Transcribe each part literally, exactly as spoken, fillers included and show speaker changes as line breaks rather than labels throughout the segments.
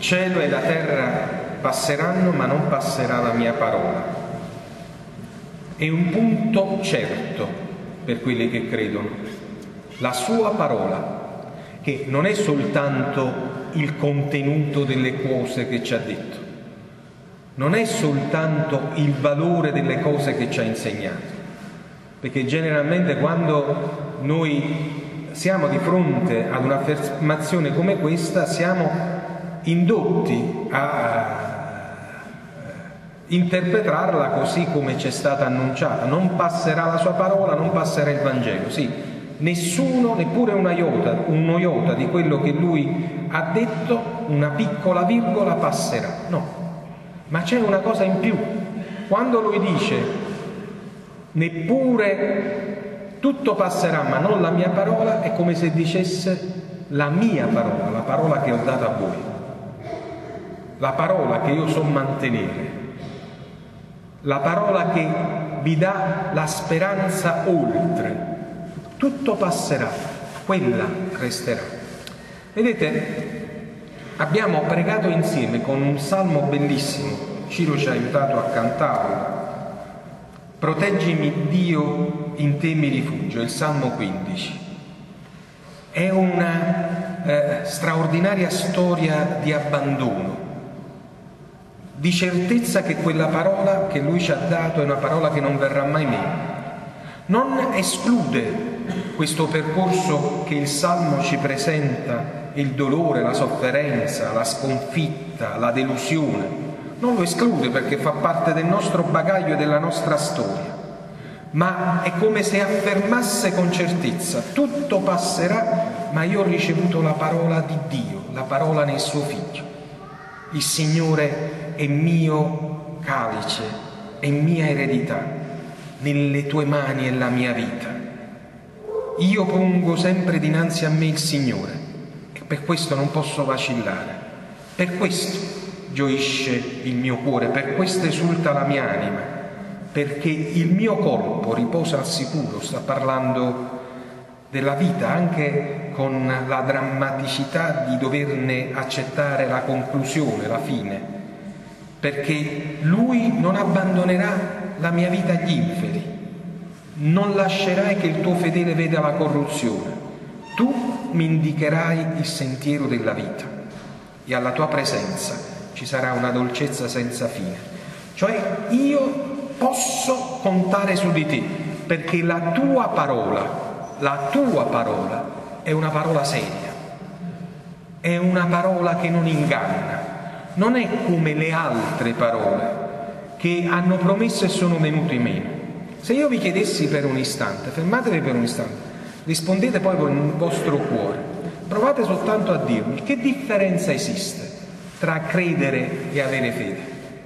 cielo e la terra passeranno, ma non passerà la mia parola. È un punto certo per quelli che credono. La sua parola, che non è soltanto il contenuto delle cose che ci ha detto, non è soltanto il valore delle cose che ci ha insegnato, perché generalmente quando noi siamo di fronte ad un'affermazione come questa siamo indotti a interpretarla così come ci è stata annunciata: non passerà la sua parola, non passerà il Vangelo. Sì, nessuno, neppure una iota, un iota di quello che lui ha detto, una piccola virgola passerà, no. Ma c'è una cosa in più: quando lui dice neppure tutto passerà ma non la mia parola, è come se dicesse la mia parola, la parola che ho dato a voi, la parola che io so mantenere, la parola che vi dà la speranza oltre. Tutto passerà, quella resterà. Vedete, abbiamo pregato insieme con un salmo bellissimo, Ciro ci ha aiutato a cantarlo: proteggimi Dio, in te mi rifugio, il salmo quindici. È una eh, straordinaria storia di abbandono, di certezza che quella parola che lui ci ha dato è una parola che non verrà mai meno. Non esclude questo percorso che il Salmo ci presenta, il dolore, la sofferenza, la sconfitta, la delusione, non lo esclude, perché fa parte del nostro bagaglio e della nostra storia, ma è come se affermasse con certezza: tutto passerà, ma io ho ricevuto la parola di Dio, la parola nel suo Figlio. Il Signore è mio calice, è mia eredità, nelle tue mani è la mia vita. Io pongo sempre dinanzi a me il Signore e per questo non posso vacillare, per questo gioisce il mio cuore, per questo esulta la mia anima, perché il mio corpo riposa al sicuro. Sta parlando della vita anche con la drammaticità di doverne accettare la conclusione, la fine, perché Lui non abbandonerà la mia vita agli inferi, non lascerai che il tuo fedele veda la corruzione, tu mi indicherai il sentiero della vita e alla tua presenza ci sarà una dolcezza senza fine. Cioè io posso contare su di te, perché la tua parola, la tua parola è una parola seria, è una parola che non inganna, non è come le altre parole che hanno promesso e sono venute meno. Se io vi chiedessi per un istante, fermatevi per un istante, rispondete poi con il vostro cuore, provate soltanto a dirmi che differenza esiste tra credere e avere fede.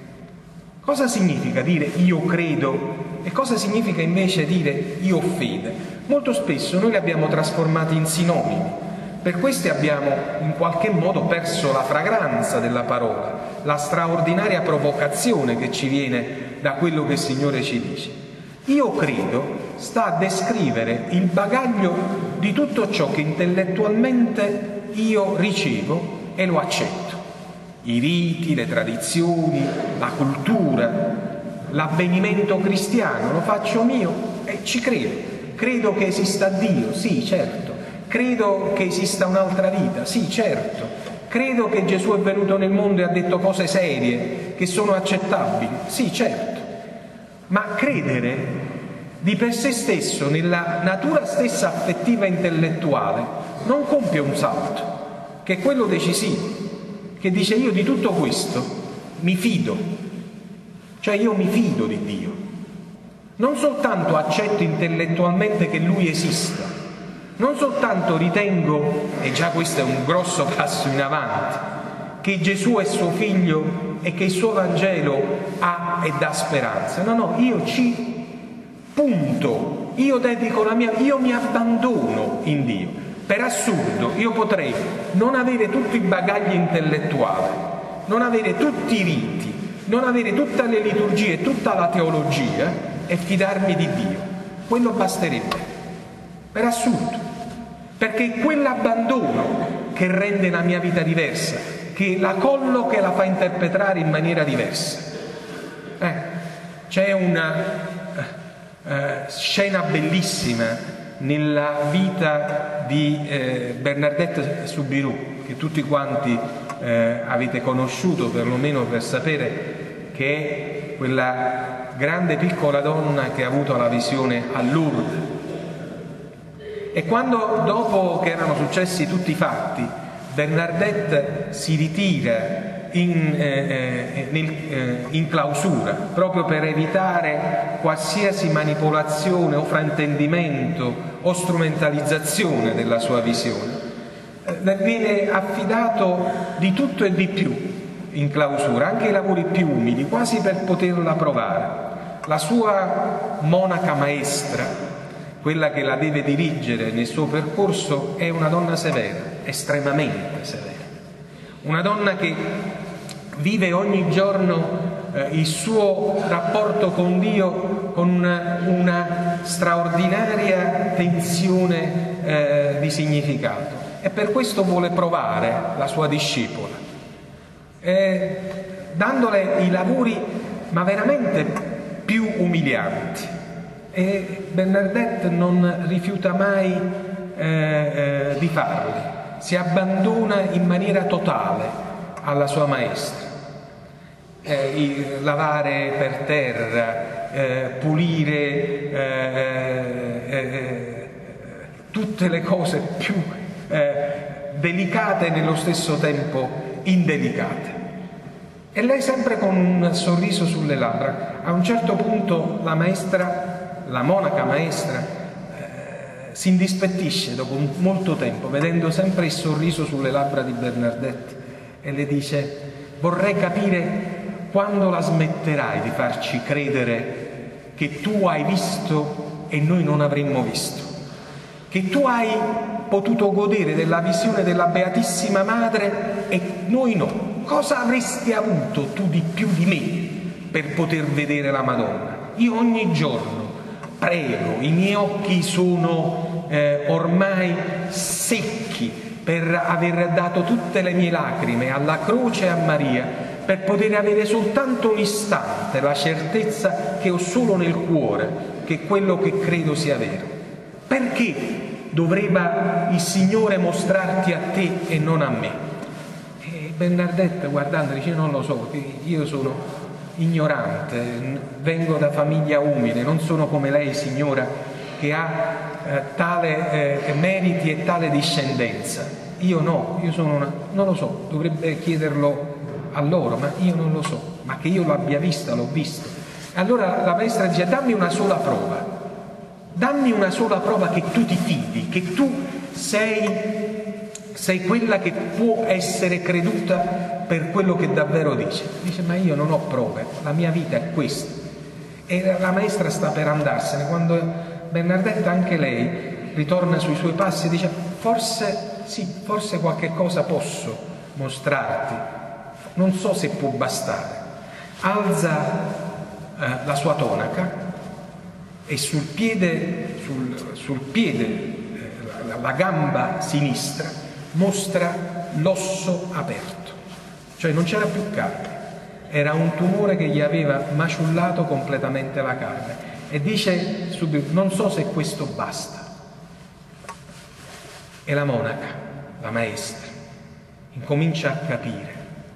Cosa significa dire io credo e cosa significa invece dire io ho fede? Molto spesso noi li abbiamo trasformati in sinonimi, per questo abbiamo in qualche modo perso la fragranza della parola, la straordinaria provocazione che ci viene da quello che il Signore ci dice. Io credo sta a descrivere il bagaglio di tutto ciò che intellettualmente io ricevo e lo accetto. I riti, le tradizioni, la cultura, l'avvenimento cristiano, lo faccio mio e ci credo. Credo che esista Dio, sì, certo. Credo che esista un'altra vita, sì, certo. Credo che Gesù è venuto nel mondo e ha detto cose serie, che sono accettabili, sì, certo. Ma credere di per sé stesso, nella natura stessa affettiva e intellettuale, non compie un salto, che è quello decisivo, che dice io di tutto questo mi fido, cioè io mi fido di Dio. Non soltanto accetto intellettualmente che Lui esista, non soltanto ritengo, e già questo è un grosso passo in avanti, che Gesù è suo figlio e che il suo Vangelo ha e dà speranza. No, no, io ci punto, io dedico la mia, io mi abbandono in Dio. Per assurdo, io potrei non avere tutti i bagagli intellettuali, non avere tutti i riti, non avere tutte le liturgie, tutta la teologia e fidarmi di Dio. Quello basterebbe, per assurdo, perché è quell'abbandono che rende la mia vita diversa, che la colloca e la fa interpretare in maniera diversa. Eh, c'è una eh, scena bellissima nella vita di eh, Bernadette Soubirous, che tutti quanti eh, avete conosciuto, perlomeno per sapere che è quella grande piccola donna che ha avuto la visione a Lourdes. E quando, dopo che erano successi tutti i fatti, Bernadette si ritira in, eh, nel, eh, in clausura, proprio per evitare qualsiasi manipolazione o fraintendimento o strumentalizzazione della sua visione, le viene affidato di tutto e di più in clausura, anche i lavori più umili, quasi per poterla provare. La sua monaca maestra, quella che la deve dirigere nel suo percorso, è una donna severa, estremamente severa, una donna che vive ogni giorno eh, il suo rapporto con Dio con una, una straordinaria tensione eh, di significato, e per questo vuole provare la sua discepola, eh, dandole i lavori ma veramente più umilianti. E Bernadette non rifiuta mai eh, eh, di farli, si abbandona in maniera totale alla sua maestra. Eh, il, lavare per terra, eh, pulire eh, eh, tutte le cose più eh, delicate e nello stesso tempo indelicate. E lei sempre con un sorriso sulle labbra. A un certo punto la maestra, la monaca maestra, eh, si indispettisce dopo molto tempo, vedendo sempre il sorriso sulle labbra di Bernadette, e le dice: vorrei capire quando la smetterai di farci credere che tu hai visto e noi non avremmo visto, che tu hai potuto godere della visione della Beatissima Madre e noi no. Cosa avresti avuto tu di più di me per poter vedere la Madonna? Io ogni giorno prego, i miei occhi sono eh, ormai secchi per aver dato tutte le mie lacrime alla croce e a Maria, per poter avere soltanto un istante la certezza che ho solo nel cuore che quello che credo sia vero. Perché dovrebbe il Signore mostrarti a te e non a me? E Bernadette, guardando, dice: non lo so, io sono ignorante, vengo da famiglia umile, non sono come lei, signora, che ha eh, tale eh, meriti e tale discendenza. Io no, io sono una... non lo so, dovrebbe chiederlo a loro, ma io non lo so, ma che io l'abbia vista, l'ho visto. Allora la maestra dice: dammi una sola prova, dammi una sola prova che tu ti fidi, che tu sei, sei quella che può essere creduta per quello che davvero dice. Dice: ma io non ho prove, la mia vita è questa. E la maestra sta per andarsene, quando Bernadette, anche lei, ritorna sui suoi passi e dice: forse sì, forse qualche cosa posso mostrarti, non so se può bastare. Alza eh, la sua tonaca e sul piede, sul, sul piede eh, la, la gamba sinistra mostra l'osso aperto, cioè non c'era più carne, era un tumore che gli aveva maciullato completamente la carne, e dice subito: non so se questo basta. E la monaca, la maestra, incomincia a capire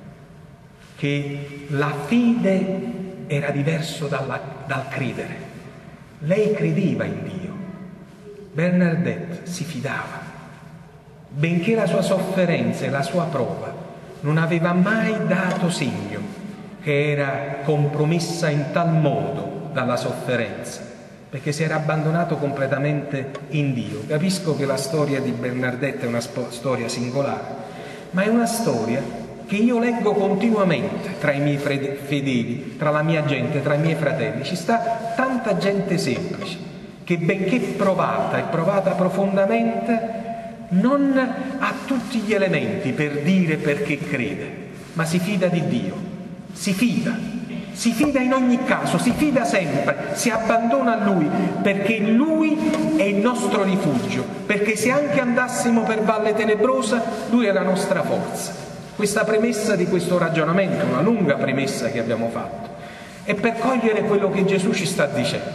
che la fede era diverso dalla, dal credere. Lei credeva in Dio, Bernadette si fidava, benché la sua sofferenza e la sua prova non aveva mai dato segno che era compromessa in tal modo dalla sofferenza, perché si era abbandonato completamente in Dio. Capisco che la storia di Bernadette è una storia singolare, ma è una storia che io leggo continuamente tra i miei fedeli, tra la mia gente, tra i miei fratelli. Ci sta tanta gente semplice che, benché provata e provata profondamente, non ha tutti gli elementi per dire perché crede, ma si fida di Dio, si fida. Si fida in ogni caso, si fida sempre, si abbandona a Lui, perché Lui è il nostro rifugio, perché se anche andassimo per valle tenebrosa, Lui è la nostra forza. questa premessa di questo ragionamento, una lunga premessa che abbiamo fatto, è per cogliere quello che Gesù ci sta dicendo.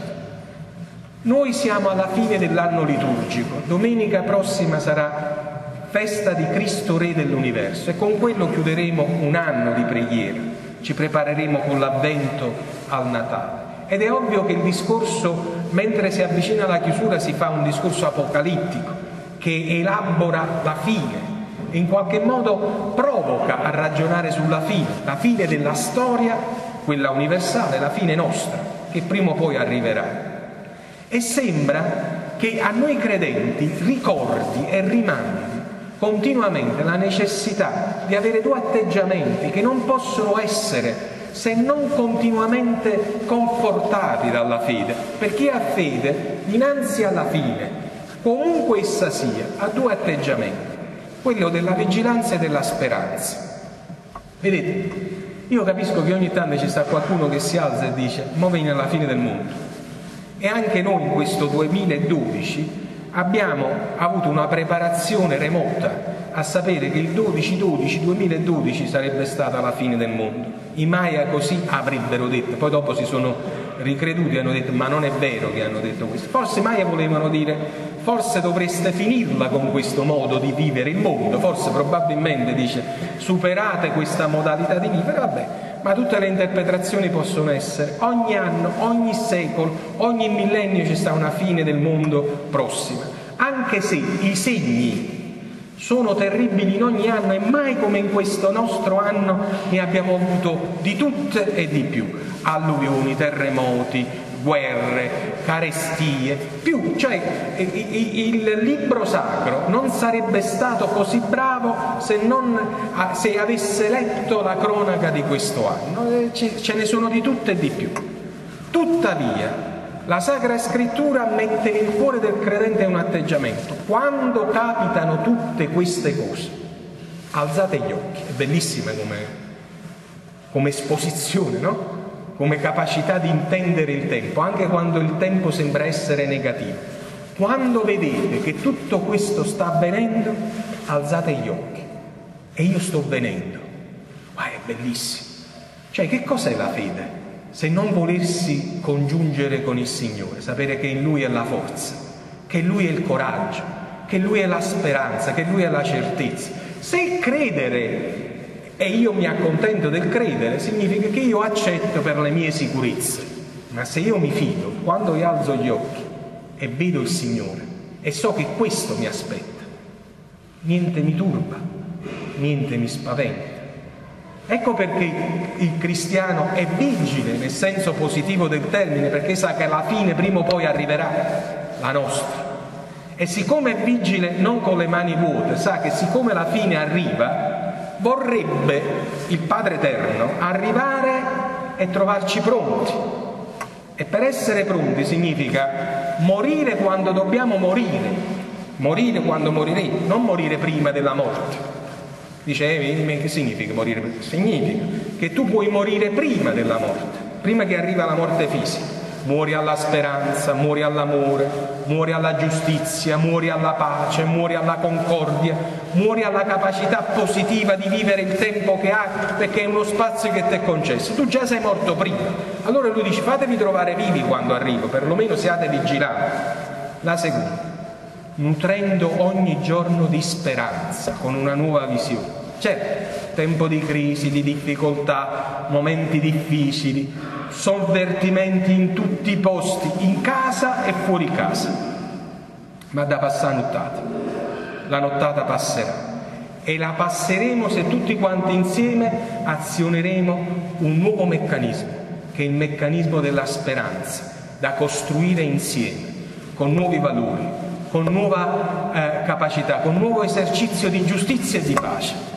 Noi siamo alla fine dell'anno liturgico, domenica prossima sarà festa di Cristo Re dell'universo e con quello chiuderemo un anno di preghiera, ci prepareremo con l'avvento al Natale. Ed è ovvio che il discorso, mentre si avvicina alla chiusura, si fa un discorso apocalittico che elabora la fine, e in qualche modo provoca a ragionare sulla fine, la fine della storia, quella universale, la fine nostra, che prima o poi arriverà. E sembra che a noi credenti ricordi e rimandi continuamente la necessità di avere due atteggiamenti che non possono essere se non continuamente confortati dalla fede, perché chi ha fede dinanzi alla fine, comunque essa sia, ha due atteggiamenti, quello della vigilanza e della speranza. Vedete, io capisco che ogni tanto ci sta qualcuno che si alza e dice mo viene la fine del mondo, e anche noi in questo duemiladodici abbiamo avuto una preparazione remota a sapere che il dodici dodici duemiladodici sarebbe stata la fine del mondo. I Maya così avrebbero detto, poi dopo si sono ricreduti e hanno detto ma non è vero che hanno detto questo. Forse i Maya volevano dire forse dovreste finirla con questo modo di vivere il mondo, forse probabilmente dice superate questa modalità di vivere, vabbè, ma tutte le interpretazioni possono essere. Ogni anno, ogni secolo, ogni millennio ci sta una fine del mondo prossima, anche se i segni sono terribili in ogni anno e mai come in questo nostro anno ne abbiamo avuto di tutte e di più. Alluvioni, terremoti, guerre, carestie, più, cioè il libro sacro non sarebbe stato così bravo se, non, se avesse letto la cronaca di questo anno, ce ne sono di tutte e di più. Tuttavia la Sacra Scrittura mette nel cuore del credente un atteggiamento: quando capitano tutte queste cose alzate gli occhi. È bellissima come, come esposizione, no? Come capacità di intendere il tempo, anche quando il tempo sembra essere negativo. Quando vedete che tutto questo sta avvenendo, alzate gli occhi. E io sto venendo. Ma è bellissimo. Cioè, che cos'è la fede? Se non volersi congiungere con il Signore, sapere che in Lui è la forza, che in Lui è il coraggio, che in Lui è la speranza, che in Lui è la certezza. Se credere e io mi accontento del credere, significa che io accetto per le mie sicurezze. Ma se io mi fido, quando io alzo gli occhi e vedo il Signore e so che questo mi aspetta, niente mi turba, niente mi spaventa. Ecco perché il cristiano è vigile nel senso positivo del termine, perché sa che alla fine prima o poi arriverà la nostra. E siccome è vigile non con le mani vuote, sa che siccome la fine arriva, vorrebbe il Padre Eterno arrivare e trovarci pronti. E per essere pronti significa morire quando dobbiamo morire, morire quando moriremo, non morire prima della morte. Dice, eh, che significa morire? Significa che tu puoi morire prima della morte, prima che arriva la morte fisica. Muori alla speranza, muori all'amore, muori alla giustizia, muori alla pace, muori alla concordia, muori alla capacità positiva di vivere il tempo che hai, perché è uno spazio che ti è concesso. Tu già sei morto prima. Allora lui dice, fatevi trovare vivi quando arrivo, perlomeno siate vigilanti. La seconda, nutrendo ogni giorno di speranza, con una nuova visione. Certo, tempo di crisi, di difficoltà, momenti difficili, sovvertimenti in tutti i posti, in casa e fuori casa, ma da passare nottata. La nottata passerà e la passeremo se tutti quanti insieme azioneremo un nuovo meccanismo, che è il meccanismo della speranza, da costruire insieme, con nuovi valori, con nuova eh, capacità, con nuovo esercizio di giustizia e di pace.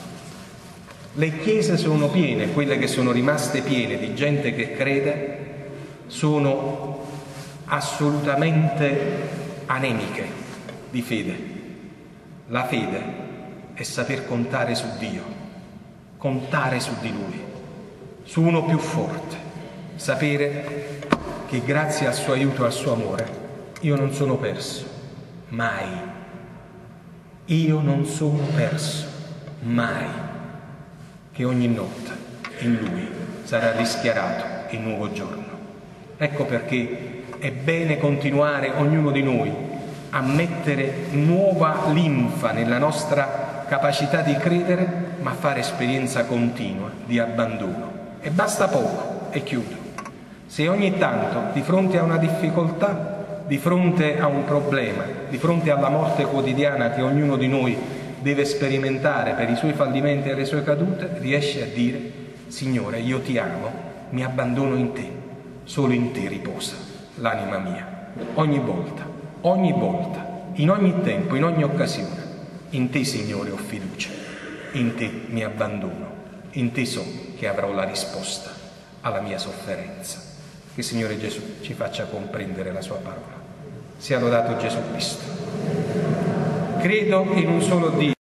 Le chiese sono piene, quelle che sono rimaste piene di gente che crede, sono assolutamente anemiche di fede. La fede è saper contare su Dio, contare su di Lui, su uno più forte, sapere che grazie al suo aiuto e al suo amore io non sono perso, mai. Io non sono perso, mai. che ogni notte in Lui sarà rischiarato il nuovo giorno. Ecco perché è bene continuare ognuno di noi a mettere nuova linfa nella nostra capacità di credere, ma fare esperienza continua di abbandono. E basta poco, e chiudo. Se ogni tanto, di fronte a una difficoltà, di fronte a un problema, di fronte alla morte quotidiana che ognuno di noi deve sperimentare per i suoi fallimenti e le sue cadute, riesce a dire: Signore, io ti amo, mi abbandono in te, solo in te riposa l'anima mia. Ogni volta, ogni volta, in ogni tempo, in ogni occasione, in te, Signore, ho fiducia, in te mi abbandono, in te so che avrò la risposta alla mia sofferenza. Che il Signore Gesù ci faccia comprendere la sua parola. Sia lodato Gesù Cristo. Credo in un solo Dio.